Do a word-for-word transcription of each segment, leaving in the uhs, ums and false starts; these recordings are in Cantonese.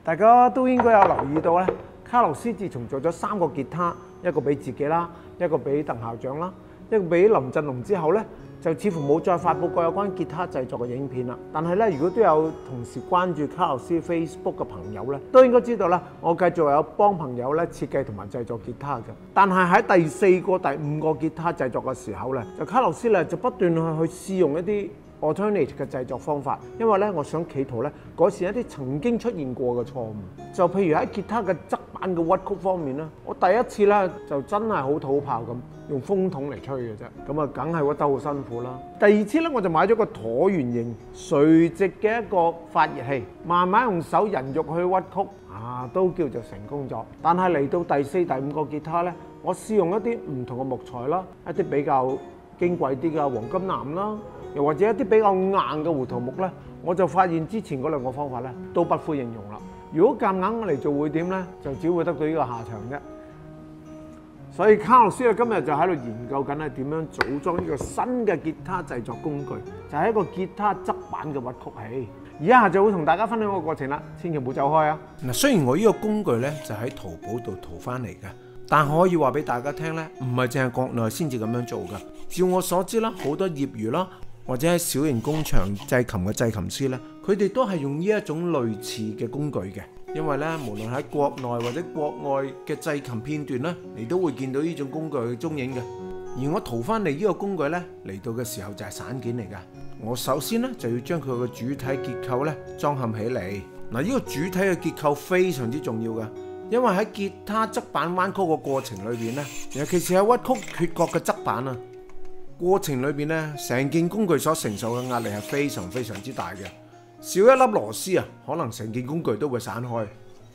大家都應該有留意到咧，卡洛斯自從做咗三個吉他，一個俾自己啦，一個俾鄧校長啦，一個俾林振龍之後咧，就似乎冇再發布過有關吉他製作嘅影片啦。但係咧，如果都有同時關注卡洛斯 Facebook 嘅朋友咧，都應該知道啦，我繼續有幫朋友咧設計同埋製作吉他嘅。但係喺第四個、第五個吉他製作嘅時候咧，就卡洛斯咧就不斷去去試用一啲alternate 嘅製作方法，因為咧，我想企圖咧改善一啲曾經出現過嘅錯誤。就譬如喺吉他嘅側板嘅屈曲方面咧，我第一次咧就真係好土炮咁，用風筒嚟吹嘅啫，咁啊梗係屈得好辛苦啦。第二次咧，我就買咗個橢圓形垂直嘅一個發熱器，慢慢用手人肉去屈曲，啊都叫做成功咗。但係嚟到第四、第五個吉他咧，我試用一啲唔同嘅木材啦，一啲比較矜貴啲嘅黃金藍啦。又或者一啲比較硬嘅胡桃木咧，我就發現之前嗰兩個方法咧都不敷應用啦。如果夾硬嚟做會點咧，就只會得到呢個下場啫。所以卡洛斯咧今日就喺度研究緊係點樣組裝呢個新嘅吉他製作工具，就係一個吉他側板嘅屈曲器。而家就會同大家分享個過程啦，千祈唔好走開啊！ 嗱，雖然我呢個工具咧就喺淘寶度淘翻嚟嘅，但可以話俾大家聽咧，唔係淨係國內先至咁樣做㗎。照我所知啦，好多業餘啦，或者喺小型工場製琴嘅製琴師咧，佢哋都係用呢一種類似嘅工具嘅。因為咧，無論喺國內或者國外嘅製琴片段咧，你都會見到呢種工具嘅蹤影嘅。而我淘翻嚟呢個工具咧，嚟到嘅時候就係散件嚟㗎。我首先咧就要將佢個主體結構咧裝嵌起嚟。嗱，呢個主體嘅結構非常之重要㗎，因為喺吉他側板彎曲嘅過程裏邊咧，尤其是喺屈曲缺角嘅側板啊，過程裏邊咧，成件工具所承受嘅壓力係非常非常之大嘅。少一粒螺絲啊，可能成件工具都會散開。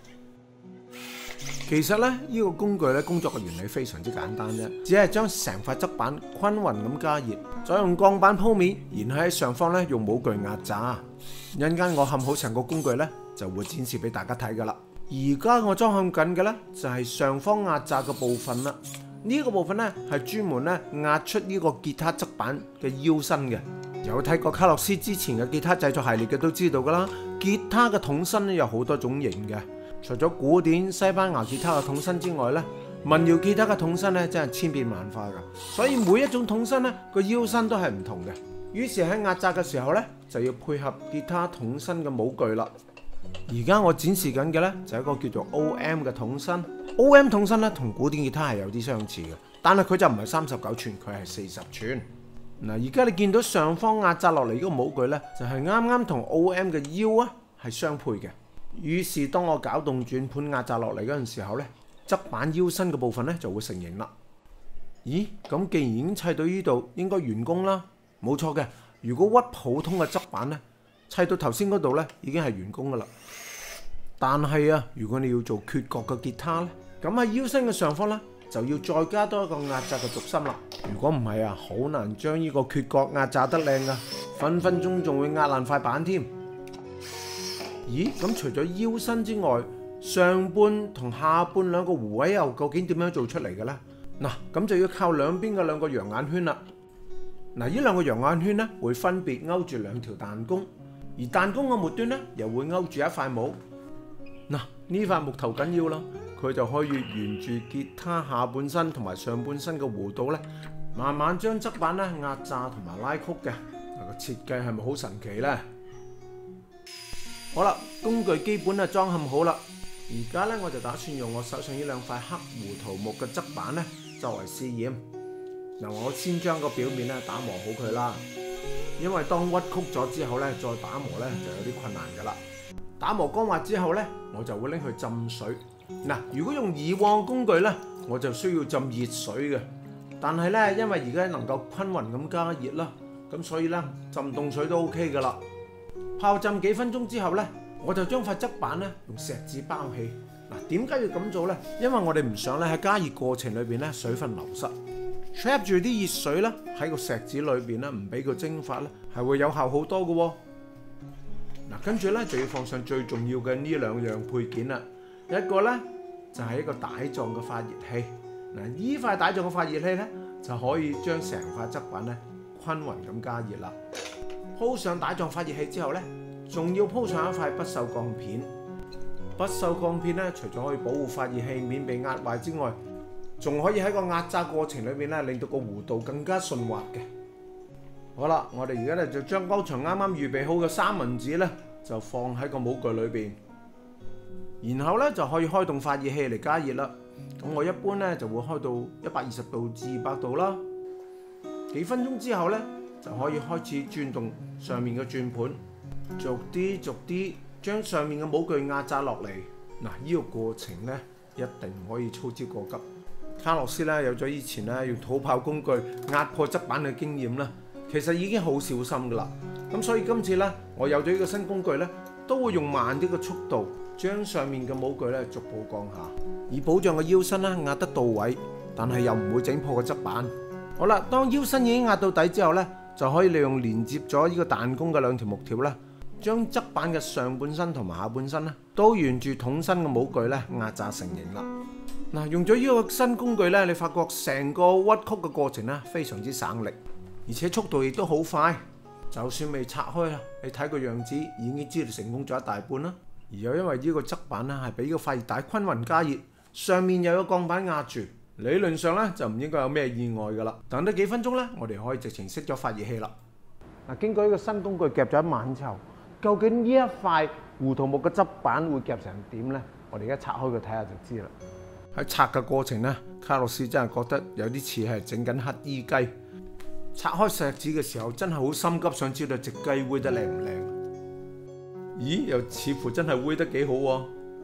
其實咧，呢個工具咧工作嘅原理非常之簡單啫，只係將成塊側板均勻咁加熱，再用鋼板鋪面，然後喺上方咧用模具壓榨。一陣間我嵌好成個工具咧，就會展示俾大家睇噶啦。而家我裝嵌緊嘅咧就係上方壓榨嘅部分啦。呢個部分咧係專門咧壓出呢個吉他側板嘅腰身嘅。有睇過卡洛斯之前嘅吉他製作系列嘅都知道噶啦，吉他嘅筒身咧有好多種型嘅。除咗古典西班牙吉他嘅筒身之外咧，民謠吉他嘅筒身咧真係千變萬化噶，所以每一種筒身咧個腰身都係唔同嘅。於是喺壓榨嘅時候咧，就要配合吉他筒身嘅模具啦。而家我展示緊嘅咧就係一個叫做 O M 嘅筒身。O M 筒身咧同古典吉他係有啲相似嘅，但係佢就唔係三十九寸，佢係四十寸。嗱，而家你見到上方壓榨落嚟呢個模具咧，就係啱啱同 O M 嘅腰啊係相配嘅。於是當我攪動轉盤壓榨落嚟嗰陣時候咧，側板腰身嘅部分咧就會成型啦。咦？咁既然已經砌到呢度，應該完工啦。冇錯嘅，如果屈普通嘅側板咧，砌到頭先嗰度咧已經係完工噶啦。但係啊，如果你要做缺角嘅吉他咧，咁喺腰身嘅上方咧就要再加多一個壓榨嘅軸心啦。如果唔係啊，好難將呢個缺角壓榨得靚噶，分分鐘仲會壓爛塊板添。咦？咁除咗腰身之外，上半同下半兩個弧位又究竟點樣做出嚟嘅呢？嗱，咁就要靠兩邊嘅兩個羊眼圈啦。嗱，呢兩個羊眼圈咧會分別勾住兩條彈弓，而彈弓嘅末端咧又會勾住一塊木。嗱，呢塊木頭緊要啦，佢就可以沿住吉他下半身同埋上半身嘅弧度咧，慢慢將側板咧壓榨同埋拉曲嘅。嗱，個設計係咪好神奇呢？好啦，工具基本啊裝嵌好啦，而家咧我就打算用我手上呢兩塊黑胡桃木嘅側板咧作為試驗。嗱，我先將個表面咧打磨好佢啦，因為當屈曲咗之後咧再打磨咧就有啲困難噶啦。打磨光滑之後咧，我就會拎去浸水。嗱，如果用以往工具咧，我就需要浸熱水嘅，但係咧因為而家能夠均勻咁加熱啦，咁所以咧浸凍水都 OK 噶啦。泡浸幾分鐘之後呢，我就將塊側板咧用錫紙包起。嗱，點解要咁做呢？因為我哋唔想咧喺加熱過程裏邊咧水分流失 ，trap 住啲熱水咧喺個錫紙裏邊咧，唔俾佢蒸發咧，係會有效好多嘅喎。嗱，跟住咧就要放上最重要嘅呢兩樣配件啦。一個咧就係一個帶狀嘅發熱器。嗱，呢塊帶狀嘅發熱器咧就可以將成塊側板咧均勻咁加熱啦。鋪上帶狀發熱器之後呢，仲要鋪上一塊不鏽鋼片。 不鏽鋼片咧，除咗可以保護發熱器免被壓壞之外，仲可以喺個壓榨過程裏邊咧，令到個弧度更加順滑嘅。好啦，我哋而家咧就將剛才啱啱預備好嘅三文治咧，就放喺個模具裏邊，然後咧就可以開動發熱器嚟加熱啦。咁我一般咧就會開到一百二十度至二百度啦。幾分鐘之後咧，就可以開始轉動上面嘅轉盤，逐啲逐啲將上面嘅模具壓榨落嚟。嗱，呢個過程咧一定唔可以操之過急。卡洛斯咧有咗以前咧用土炮工具壓破側板嘅經驗啦，其實已經好小心噶啦。咁所以今次咧，我有咗呢個新工具咧，都會用慢啲嘅速度將上面嘅模具咧逐步降下，以保障個腰身咧壓得到位，但係又唔會整破個側板。好啦，當腰身已經壓到底之後咧，就可以利用連接咗呢個彈弓嘅兩條木條咧，將側板嘅上半身同埋下半身咧，都沿住桶身嘅模具咧壓榨成型啦。嗱，用咗呢個新工具咧，你發覺成個屈曲嘅過程咧非常之省力，而且速度亦都好快。就算未拆開啊，你睇個樣子已經知道成功咗一大半啦。而又因為呢個側板咧係俾個發熱帶均勻加熱，上面又有鋼板壓住，理論上咧就唔應該有咩意外噶啦。等多幾分鐘咧，我哋可以直情熄咗發熱器啦。 嗱，經過呢個新工具夾咗一晚之後，究竟呢一塊胡桃木嘅側板會夾成點咧？我哋而家拆開佢睇下就知啦。 喺拆嘅過程咧，卡洛斯真係覺得有啲似係整緊乞衣雞。拆開石子嘅時候，真係好心急，想知道隻雞煨得靚唔靚。咦，又似乎真係煨得幾好喎。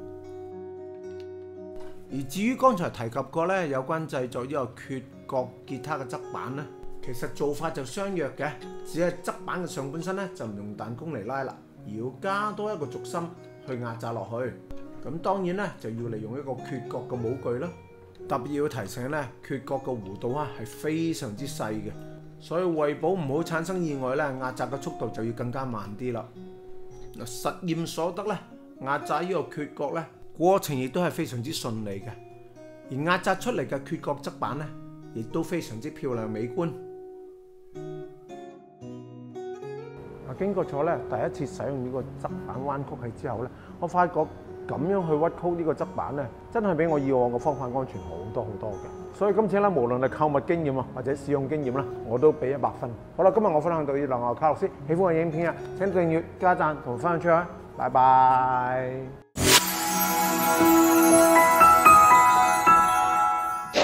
而至於剛才提及過咧，有關製作呢個缺角吉他嘅側板咧，其實做法就相若嘅，只係側板嘅上半身咧就唔用彈弓嚟拉啦，而要加多一個軸心去壓榨落去。咁當然咧就要利用一個缺角嘅模具啦。特別要提醒咧，缺角嘅弧度啊係非常之細嘅，所以為保唔好產生意外咧，壓榨嘅速度就要更加慢啲啦。嗱，實驗所得咧，壓榨呢個缺角咧過程亦都係非常之順利嘅，而壓榨出嚟嘅缺角側板咧，亦都非常之漂亮美觀。 嗱，經過咗咧第一次使用呢個側板彎曲器之後咧，我發覺咁樣去屈曲呢個側板咧，真係比我以往嘅方法安全好多好多嘅。所以今次咧，無論係購物經驗啊，或者使用經驗啦，我都俾一百分。好啦，今日我分享到呢度，我係卡洛斯，喜歡我嘅影片啊，請訂閱、加讚同分享出去，拜拜。